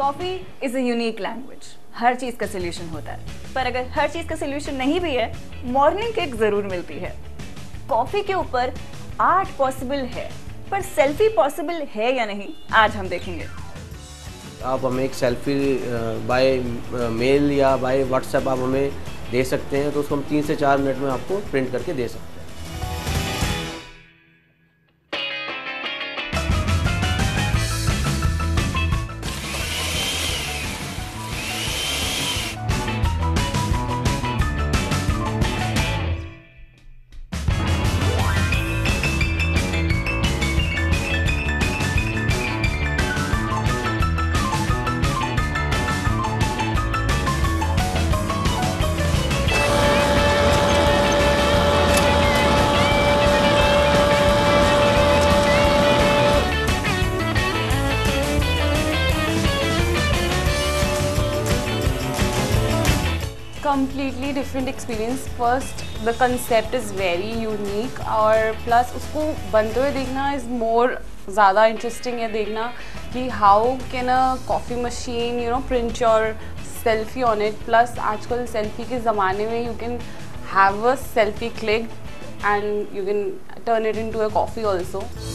Coffee is a unique language, हर चीज़ का सोल्यूशन होता है, पर अगर हर चीज़ का सोल्यूशन नहीं भी है, मॉर्निंग किक ज़रूर मिलती है। कॉफ़ी के ऊपर आर्ट पॉसिबल है, पर सेल्फी पॉसिबल है या नहीं, आज हम देखेंगे। आप हमें एक सेल्फी बाय मेल या बाय व्हाट्सएप आप हमें दे सकते हैं, तो उसको हम 3 से 4 मिनट में आपको प्रिंट करके दे सकते हैं। completely different experience. First, the concept is very unique और plus उसको बनते हुए देखना is more ज़्यादा interesting है देखना कि how can a coffee machine print your selfie on it. Plus आजकल selfie के ज़माने में you can have a selfie click and you can turn it into a coffee also.